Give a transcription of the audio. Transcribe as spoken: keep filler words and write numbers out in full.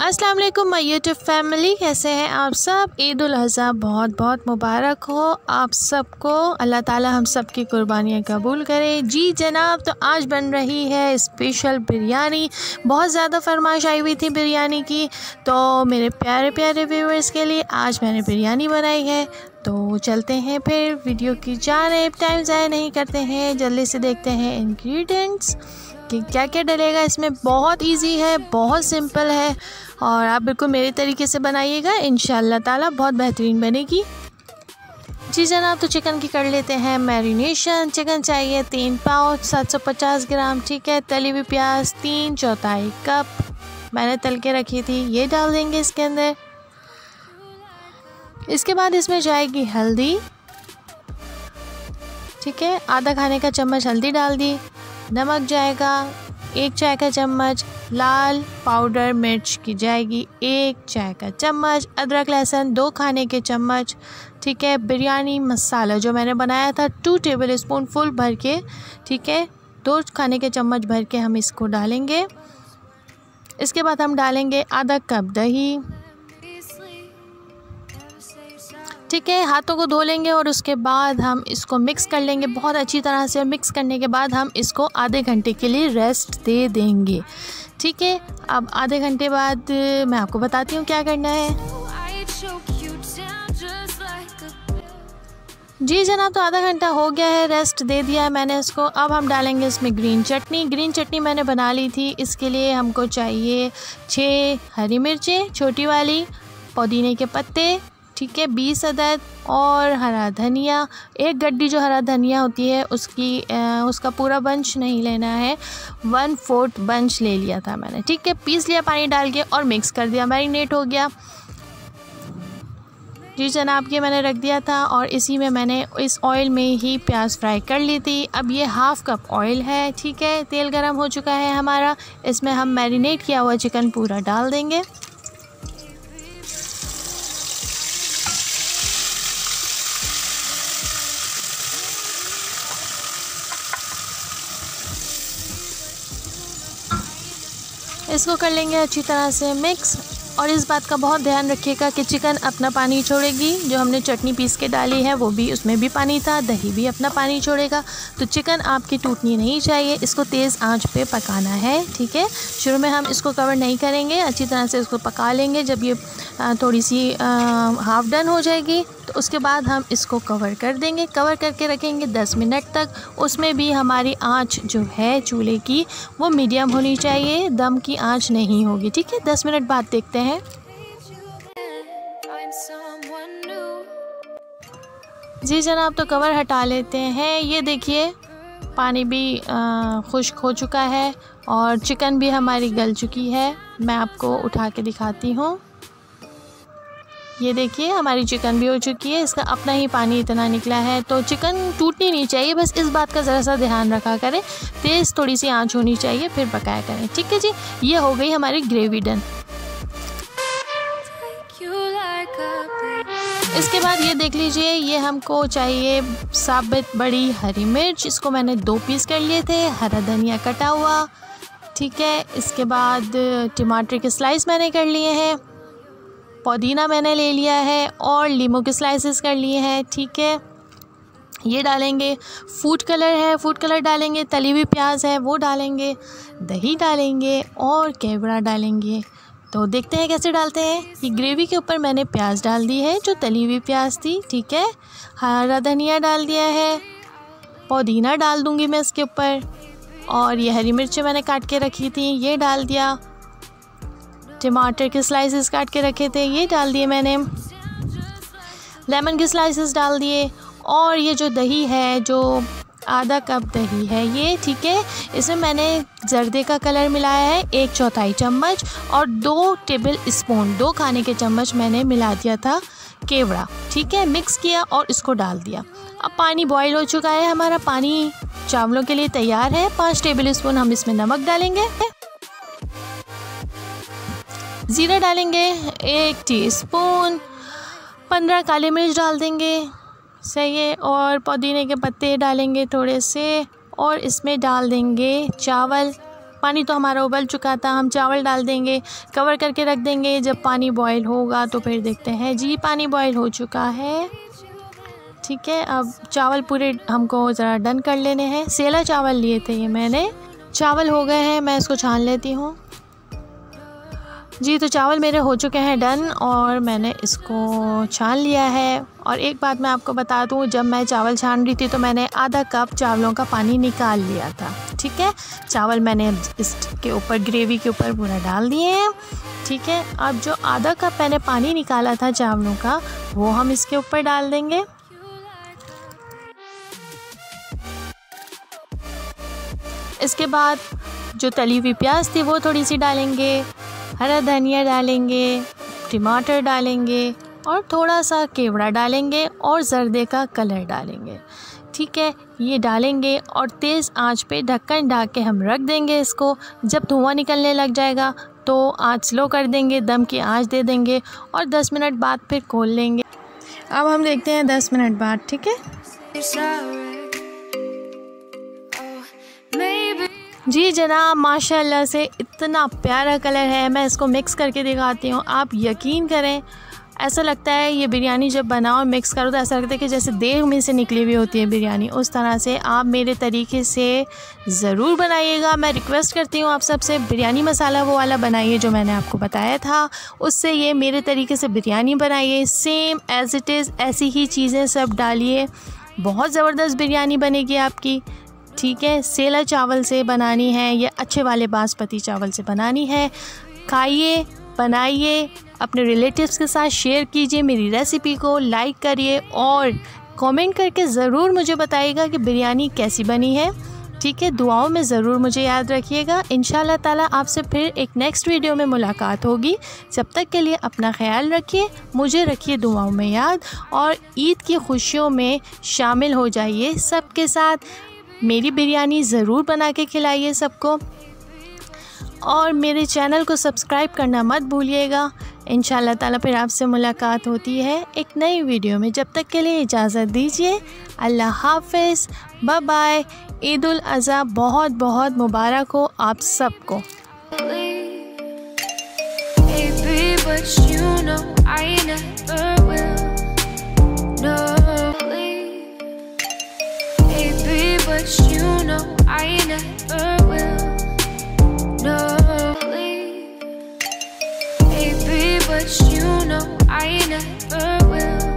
अस्सलाम वालेकुम my YouTube family, कैसे हैं आप सब। ईद उल अज़हा बहुत बहुत मुबारक हो आप सबको। अल्लाह ताला हम सब की कुर्बानियाँ कबूल करे। जी जनाब, तो आज बन रही है स्पेशल बिरयानी। बहुत ज़्यादा फरमाइश आई हुई थी बिरयानी की, तो मेरे प्यारे प्यारे व्यूअर्स के लिए आज मैंने बिरयानी बनाई है। तो चलते हैं फिर वीडियो की जानिब। टाइम ज़ाया नहीं करते हैं, जल्दी से देखते हैं इंग्रेडिएंट्स कि क्या क्या डलेगा इसमें। बहुत इजी है, बहुत सिंपल है और आप बिल्कुल मेरे तरीके से बनाइएगा, इंशाल्लाह ताला बहुत बेहतरीन बनेगी। जी जनाब, तो चिकन की कर लेते हैं मैरिनेशन। चिकन चाहिए तीन पाव सात सौ पचास ग्राम, ठीक है। तली हुई प्याज तीन चौथाई कप मैंने तल के रखी थी, ये डाल देंगे इसके अंदर। इसके बाद इसमें जाएगी हल्दी, ठीक है, आधा खाने का चम्मच हल्दी डाल दी। नमक जाएगा एक चाय का चम्मच। लाल पाउडर मिर्च की जाएगी एक चाय का चम्मच। अदरक लहसुन दो खाने के चम्मच, ठीक है। बिरयानी मसाला जो मैंने बनाया था टू टेबल स्पून फुल भर के, ठीक है, दो खाने के चम्मच भर के हम इसको डालेंगे। इसके बाद हम डालेंगे आधा कप दही, ठीक है। हाथों को धो लेंगे और उसके बाद हम इसको मिक्स कर लेंगे बहुत अच्छी तरह से। और मिक्स करने के बाद हम इसको आधे घंटे के लिए रेस्ट दे देंगे, ठीक है। अब आधे घंटे बाद मैं आपको बताती हूँ क्या करना है। जी जनाब, तो आधा घंटा हो गया है, रेस्ट दे दिया है मैंने इसको। अब हम डालेंगे इसमें ग्रीन चटनी। ग्रीन चटनी मैंने बना ली थी, इसके लिए हमको चाहिए छः हरी मिर्चें छोटी वाली, पुदीने के पत्ते, ठीक है, बीस अदद, और हरा धनिया एक गड्डी। जो हरा धनिया होती है उसकी आ, उसका पूरा बंच नहीं लेना है, वन फोर्थ बंच ले लिया था मैंने, ठीक है। पीस लिया पानी डाल के और मिक्स कर दिया, मैरिनेट हो गया। जी जनाब, ये मैंने रख दिया था और इसी में मैंने इस ऑयल में ही प्याज फ्राई कर ली थी। अब ये हाफ़ कप ऑयल है, ठीक है। तेल गरम हो चुका है हमारा, इसमें हम मैरिनेट किया हुआ चिकन पूरा डाल देंगे। इसको कर लेंगे अच्छी तरह से मिक्स। और इस बात का बहुत ध्यान रखिएगा कि चिकन अपना पानी छोड़ेगी। जो हमने चटनी पीस के डाली है वो भी, उसमें भी पानी था, दही भी अपना पानी छोड़ेगा। तो चिकन आपकी टूटनी नहीं चाहिए, इसको तेज़ आंच पे पकाना है, ठीक है। शुरू में हम इसको कवर नहीं करेंगे, अच्छी तरह से इसको पका लेंगे। जब ये थोड़ी सी हाफ़ डन हो जाएगी तो उसके बाद हम इसको कवर कर देंगे। कवर करके रखेंगे दस मिनट तक। उसमें भी हमारी आंच जो है चूल्हे की वो मीडियम होनी चाहिए, दम की आंच नहीं होगी, ठीक है। दस मिनट बाद देखते हैं। जी जनाब, तो कवर हटा लेते हैं। ये देखिए पानी भी खुश्क हो चुका है और चिकन भी हमारी गल चुकी है। मैं आपको उठा के दिखाती हूँ। ये देखिए हमारी चिकन भी हो चुकी है, इसका अपना ही पानी इतना निकला है। तो चिकन टूटनी नहीं चाहिए, बस इस बात का ज़रा सा ध्यान रखा करें। तेज़ थोड़ी सी आंच होनी चाहिए, फिर पकाया करें, ठीक है जी। ये हो गई हमारी ग्रेवी डन। इसके बाद ये देख लीजिए, ये हमको चाहिए साबित बड़ी हरी मिर्च, इसको मैंने दो पीस कर लिए थे। हरा धनिया कटा हुआ, ठीक है। इसके बाद टमाटर के स्लाइस मैंने कर लिए हैं, पुदीना मैंने ले लिया है और लीमू के स्लाइसेस कर लिए हैं, ठीक है। ये डालेंगे, फूड कलर है, फूड कलर डालेंगे। तली हुई प्याज है वो डालेंगे, दही डालेंगे और केवड़ा डालेंगे। तो देखते हैं कैसे डालते हैं। ये ग्रेवी के ऊपर मैंने प्याज डाल दी है, जो तली हुई प्याज थी, ठीक है। हरा धनिया डाल दिया है, पुदीना डाल दूँगी मैं इसके ऊपर, और ये हरी मिर्चें मैंने काट के रखी थी ये डाल दिया। टमाटर के स्लाइसेस काट के रखे थे ये डाल दिए मैंने। लेमन के स्लाइसेस डाल दिए। और ये जो दही है, जो आधा कप दही है ये, ठीक है। इसमें मैंने जर्दे का कलर मिलाया है एक चौथाई चम्मच, और दो टेबल स्पून दो खाने के चम्मच मैंने मिला दिया था केवड़ा, ठीक है। मिक्स किया और इसको डाल दिया। अब पानी बॉईल हो चुका है हमारा, पानी चावलों के लिए तैयार है। पाँच टेबल स्पून हम इसमें नमक डालेंगे, ज़ीरा डालेंगे एक टीस्पून, पंद्रह काली मिर्च डाल देंगे, सही है। और पुदीने के पत्ते डालेंगे थोड़े से, और इसमें डाल देंगे चावल, पानी तो हमारा उबल चुका था। हम चावल डाल देंगे, कवर करके रख देंगे। जब पानी बॉईल होगा तो फिर देखते हैं जी पानी बॉईल हो चुका है। ठीक है, अब चावल पूरे हमको ज़रा डन कर लेने हैं। सेला चावल लिए थे ये मैंने। चावल हो गए हैं, मैं इसको छान लेती हूँ। जी तो चावल मेरे हो चुके हैं डन और मैंने इसको छान लिया है। और एक बात मैं आपको बता दूं, जब मैं चावल छान रही थी तो मैंने आधा कप चावलों का पानी निकाल लिया था। ठीक है, चावल मैंने इसके ऊपर ग्रेवी के ऊपर पूरा डाल दिए हैं। ठीक है, अब जो आधा कप मैंने पानी निकाला था चावलों का वो हम इसके ऊपर डाल देंगे। इसके बाद जो तली हुई प्याज थी वो थोड़ी सी डालेंगे, हरा धनिया डालेंगे, टमाटर डालेंगे और थोड़ा सा केवड़ा डालेंगे और ज़र्दे का कलर डालेंगे। ठीक है, ये डालेंगे और तेज़ आंच पे ढक्कन ढक के हम रख देंगे इसको। जब धुआं निकलने लग जाएगा तो आंच स्लो कर देंगे, दम की आंच दे देंगे और दस मिनट बाद फिर खोल लेंगे। अब हम देखते हैं दस मिनट बाद। ठीक है जी जनाब, माशाल्लाह से इतना प्यारा कलर है। मैं इसको मिक्स करके दिखाती हूँ। आप यकीन करें, ऐसा लगता है ये बिरयानी जब बनाओ और मिक्स करो तो ऐसा लगता है कि जैसे देग में से निकली हुई होती है बिरयानी। उस तरह से आप मेरे तरीके से ज़रूर बनाइएगा। मैं रिक्वेस्ट करती हूँ आप सबसे, बिरयानी मसाला वो वाला बनाइए जो मैंने आपको बताया था, उससे ये मेरे तरीके से बिरयानी बनाइए। सेम एज़ इट इज़ ऐसी ही चीज़ें सब डालिए, बहुत ज़बरदस्त बिरयानी बनेगी आपकी। ठीक है, सेला चावल से बनानी है या अच्छे वाले बासमती चावल से बनानी है। खाइए, बनाइए, अपने रिलेटिव्स के साथ शेयर कीजिए मेरी रेसिपी को, लाइक करिए और कमेंट करके ज़रूर मुझे बताइएगा कि बिरयानी कैसी बनी है। ठीक है, दुआओं में ज़रूर मुझे याद रखिएगा। इंशाल्लाह ताला आपसे फिर एक नेक्स्ट वीडियो में मुलाकात होगी। जब तक के लिए अपना ख्याल रखिए, मुझे रखिए दुआओं में याद और ईद की खुशियों में शामिल हो जाइए सबके साथ। मेरी बिरयानी ज़रूर बना के खिलाइए सबको और मेरे चैनल को सब्सक्राइब करना मत भूलिएगा। इंशाल्लाह ताला फिर आपसे मुलाकात होती है एक नई वीडियो में। जब तक के लिए इजाज़त दीजिए। अल्लाह हाफ़िज़, बाय बाय। ईद उल अज़हा बहुत बहुत मुबारक हो आप सबको। But you know I never will. No, baby, but you know I never will.